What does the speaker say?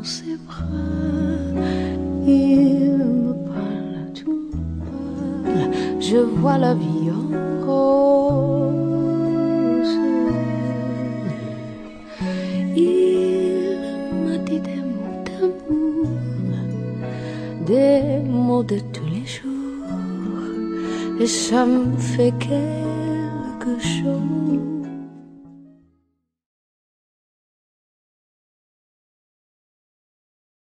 dans ses bras. Il me parle, tout me parle, je vois la vie en rose. Il m'a dit des mots d'amour, des mots de tous les jours, et ça me fait quelque chose.